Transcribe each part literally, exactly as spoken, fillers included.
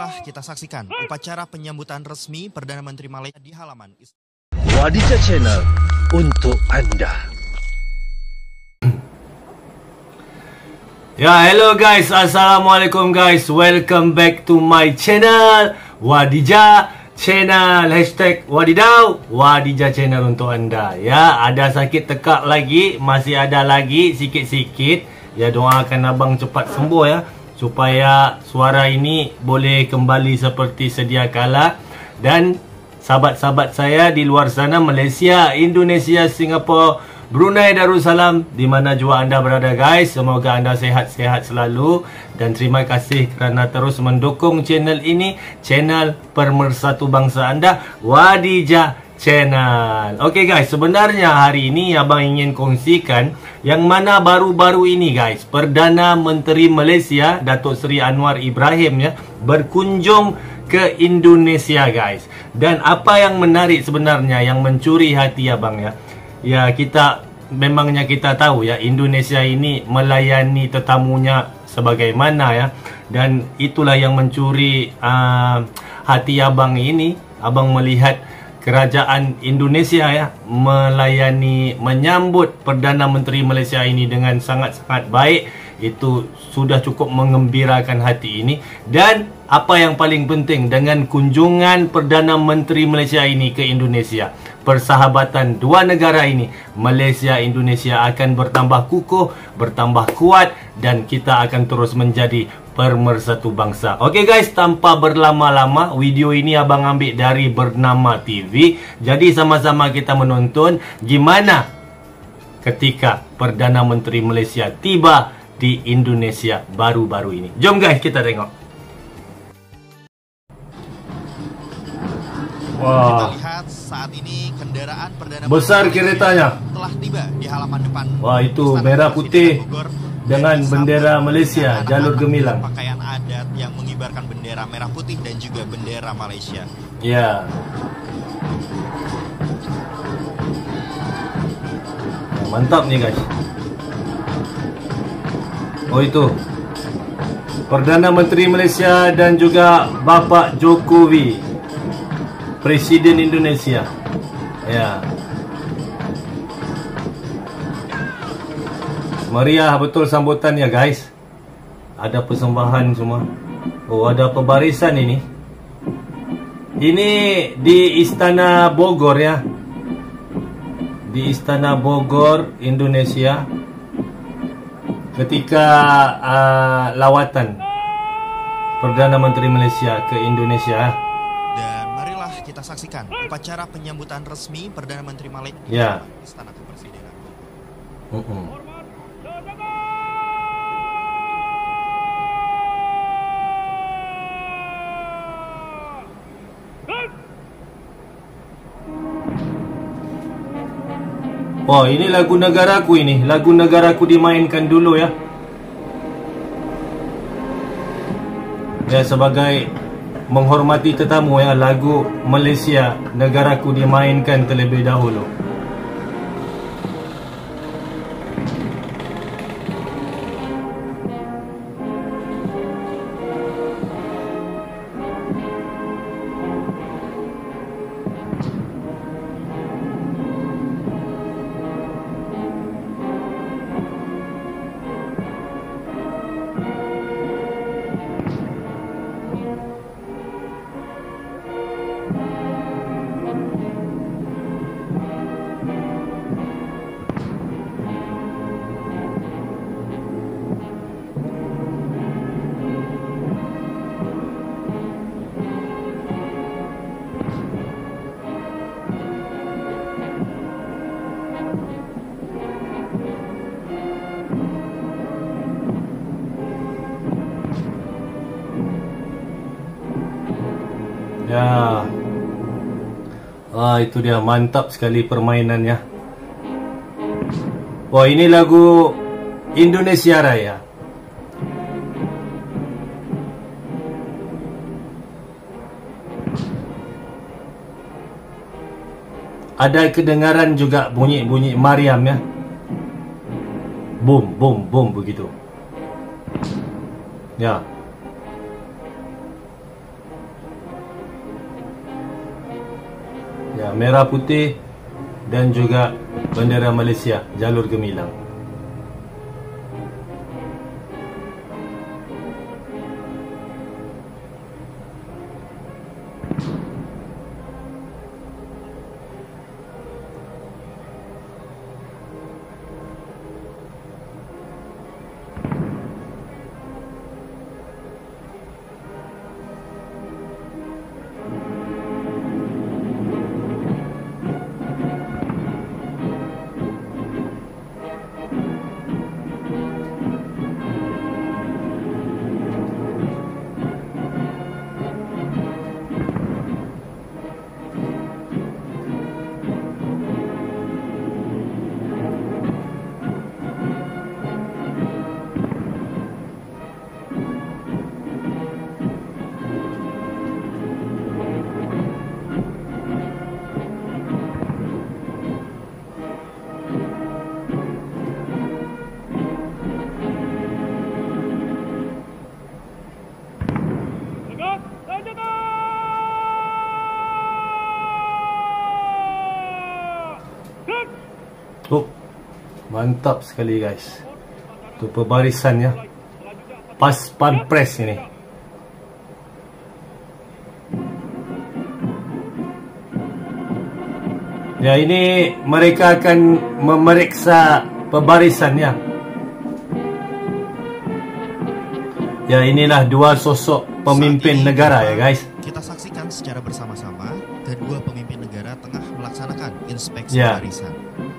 Marilah kita saksikan upacara penyambutan resmi Perdana Menteri Malaysia di halaman Wadija Channel untuk Anda. Ya, hello guys, assalamualaikum guys. Welcome back to my channel Wadija Channel. Hashtag Wadidau, Wadija Channel untuk anda. Ya, ada sakit tekak lagi, masih ada lagi sikit-sikit. Ya, doakan abang cepat sembuh ya, supaya suara ini boleh kembali seperti sedia kala. Dan sahabat-sahabat saya di luar sana, Malaysia, Indonesia, Singapura, Brunei Darussalam, di mana jua anda berada guys, semoga anda sehat-sehat selalu. Dan terima kasih kerana terus mendukung channel ini, channel pemersatu bangsa anda, Wadija Channel. Okey guys, sebenarnya hari ini abang ingin kongsikan yang mana baru-baru ini guys, Perdana Menteri Malaysia Datuk Seri Anwar Ibrahim ya, berkunjung ke Indonesia guys. Dan apa yang menarik sebenarnya, yang mencuri hati abang ya, ya kita memangnya kita tahu ya, Indonesia ini melayani tetamunya sebagaimana ya. Dan itulah yang mencuri uh, hati abang ini. Abang melihat kerajaan Indonesia ya melayani, menyambut Perdana Menteri Malaysia ini dengan sangat-sangat baik. Itu sudah cukup mengembirakan hati ini. Dan apa yang paling penting dengan kunjungan Perdana Menteri Malaysia ini ke Indonesia, persahabatan dua negara ini, Malaysia Indonesia, akan bertambah kukuh, bertambah kuat, dan kita akan terus menjadi pemersatu bangsa. Okey guys, tanpa berlama-lama, video ini abang ambil dari Bernama T V. Jadi sama-sama kita menonton gimana ketika Perdana Menteri Malaysia tiba di Indonesia baru-baru ini. Jom guys, kita tengok. Wah. Kita lihat saat ini kendaraan Perdana Besar Menteri keretanya telah tiba di halaman depan. Wah, itu Istana merah putih Bogor, dengan bendera Malaysia, jalur gemilang. Pakaian adat yang mengibarkan bendera merah putih dan juga bendera Malaysia. Ya. Mantap nih guys. Oh, itu Perdana Menteri Malaysia dan juga Bapak Jokowi, Presiden Indonesia. Ya. Meriah betul sambutannya guys. Ada persembahan semua. Oh, ada pembarisan ini. Ini di Istana Bogor ya. Di Istana Bogor, Indonesia, ketika uh, lawatan Perdana Menteri Malaysia ke Indonesia. Dan marilah kita saksikan upacara penyambutan resmi Perdana Menteri Malaysia Ya. di Istana Kepresidenan. Uh -uh. Wah, ini lagu negaraku ini. Lagu negaraku dimainkan dulu ya. Ya, sebagai menghormati tetamu ya, lagu Malaysia Negaraku dimainkan terlebih dahulu. Ya. Wah, itu dia, mantap sekali permainannya. Wah, ini lagu Indonesia Raya. Ada kedengaran juga bunyi-bunyi Mariam ya. Boom, boom, boom begitu. Ya. Ya, merah putih dan juga bendera Malaysia, jalur gemilang. Oh, mantap sekali guys. Tu pembarisannya pas pampres ini. Ya, ini mereka akan memeriksa pembarisannya. Ya, inilah dua sosok pemimpin negara ya guys. Kita saksikan secara bersama-sama kedua pemimpin negara tengah melaksanakan inspeksi Ya. barisan.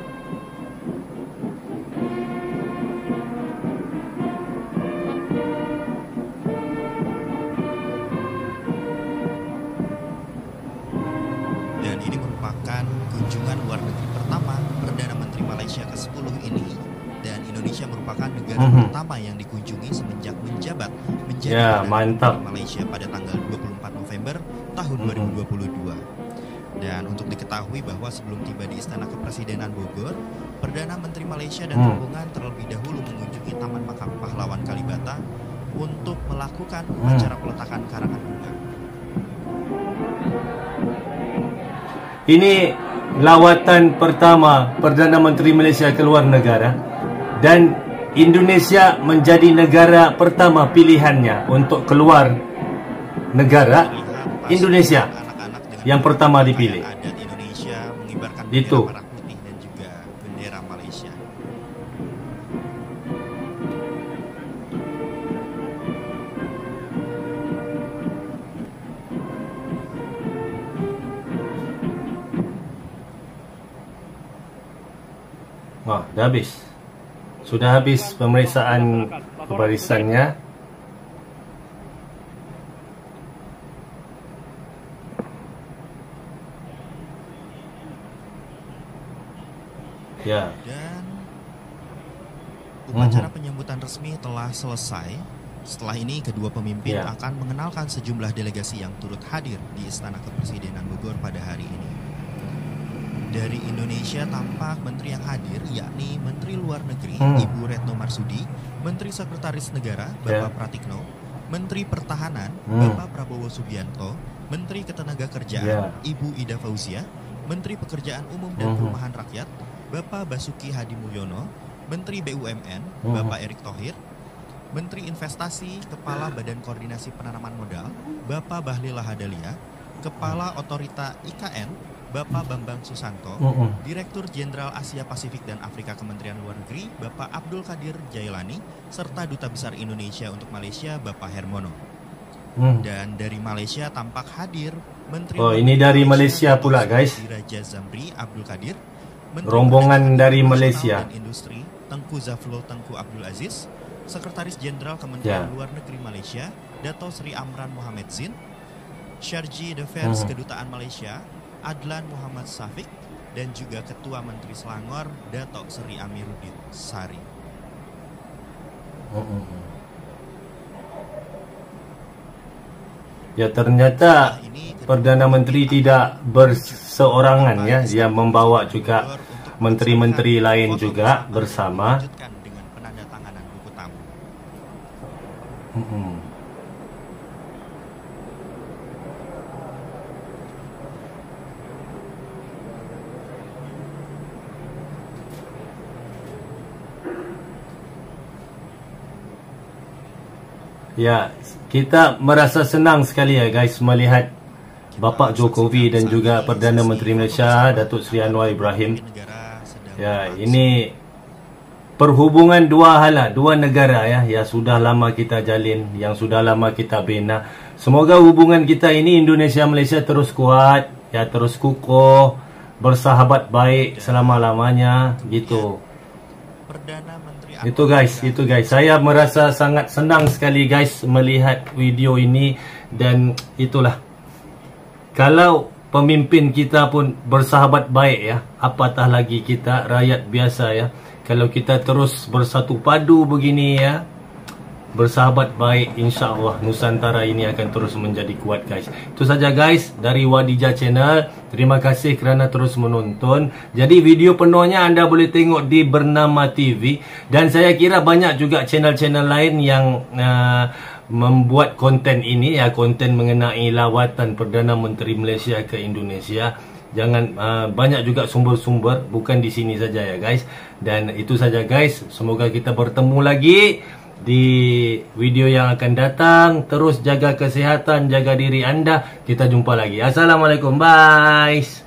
Dan ini merupakan kunjungan luar negeri pertama Perdana Menteri Malaysia ke sepuluh ini. Dan Indonesia merupakan negara Mhm. pertama yang dikunjungi semenjak menjabat menjadi Ya, Perdana mantap. Menteri Malaysia pada tanggal dua puluh empat November tahun Mhm. dua ribu dua puluh dua. Dan untuk diketahui bahwa sebelum tiba di Istana Kepresidenan Bogor, Perdana Menteri Malaysia dan Hmm. rombongan terlebih dahulu mengunjungi Taman Makam Pahlawan Kalibata untuk melakukan Hmm. upacara peletakan karangan bunga. Ini lawatan pertama Perdana Menteri Malaysia ke luar negara, dan Indonesia menjadi negara pertama pilihannya untuk keluar negara. Terlihat pas Indonesia anak-anak dengan yang pertama pakaian dipilih. adat Indonesia mengibarkan Itu. bendera merah putih dan juga bendera Malaysia. Wah, dah habis. Sudah habis pemeriksaan pembarisannya. Ya. Dan upacara Mhm. penyambutan resmi telah selesai. Setelah ini kedua pemimpin Ya. akan mengenalkan sejumlah delegasi yang turut hadir di Istana Kepresidenan Bogor pada hari ini. Dari Indonesia tampak menteri yang hadir yakni Menteri Luar Negeri Hmm. Ibu Retno Marsudi, Menteri Sekretaris Negara Bapak Ya. Pratikno, Menteri Pertahanan Hmm. Bapak Prabowo Subianto, Menteri Ketenagakerjaan Ya. Ibu Ida Fauzia, Menteri Pekerjaan Umum dan Mhm. Perumahan Rakyat Bapak Basuki Hadi Mulyono, Menteri B U M N Mhm. Bapak Erick Thohir, Menteri Investasi Kepala Badan Koordinasi Penanaman Modal Bapak Bahlil Lahadalia, Kepala Otorita I K N Bapak Bambang Susanto, Mhm. Direktur Jenderal Asia Pasifik dan Afrika Kementerian Luar Negeri Bapak Abdul Qadir Jailani, serta Duta Besar Indonesia untuk Malaysia Bapak Hermono. Hmm. Dan dari Malaysia tampak hadir Menteri Oh, Luar ini Negeri dari Malaysia, Malaysia pula, Dato' guys. Sri Raja Zamri Abdul Qadir, Menteri Rombongan Perdagangan dari Internasional Malaysia. dan Industri Tengku Zafrul Tengku Abdul Aziz, Sekretaris Jenderal Kementerian Ya. Luar Negeri Malaysia Dato' Sri Amran Mohamed Zin, Syarji Defers Mhm. Kedutaan Malaysia Adlan Muhammad Safik, dan juga Ketua Menteri Selangor Dato' Sri Amiruddin Sari. Mhm. Ya, ternyata Perdana Menteri tidak berseorangan ya, dia membawa juga menteri-menteri lain juga bersama. Lanjutkan dengan penandatanganan buku tamu. Mhm. Ya, kita merasa senang sekali ya guys melihat Bapak Jokowi dan juga Perdana Menteri Malaysia Datuk Seri Anwar Ibrahim. Ya, ini perhubungan dua hala, dua negara ya, yang sudah lama kita jalin, yang sudah lama kita bina. Semoga hubungan kita ini Indonesia Malaysia terus kuat, ya terus kukuh, bersahabat baik selama-lamanya gitu. Itu guys, itu guys. Saya merasa sangat senang sekali guys melihat video ini. Dan itulah, kalau pemimpin kita pun bersahabat baik ya, apatah lagi kita rakyat biasa ya. Kalau kita terus bersatu padu begini ya, bersahabat baik, insya-Allah Nusantara ini akan terus menjadi kuat guys. Itu saja guys dari Wadijah Channel. Terima kasih kerana terus menonton. Jadi video penuhnya anda boleh tengok di Bernama T V. Dan saya kira banyak juga channel-channel lain yang uh, membuat konten ini ya, konten mengenai lawatan Perdana Menteri Malaysia ke Indonesia. Jangan uh, banyak juga sumber-sumber, bukan di sini saja ya guys. Dan itu saja guys. Semoga kita bertemu lagi di video yang akan datang. Terus jaga kesihatan, jaga diri anda. Kita jumpa lagi. Assalamualaikum, bye.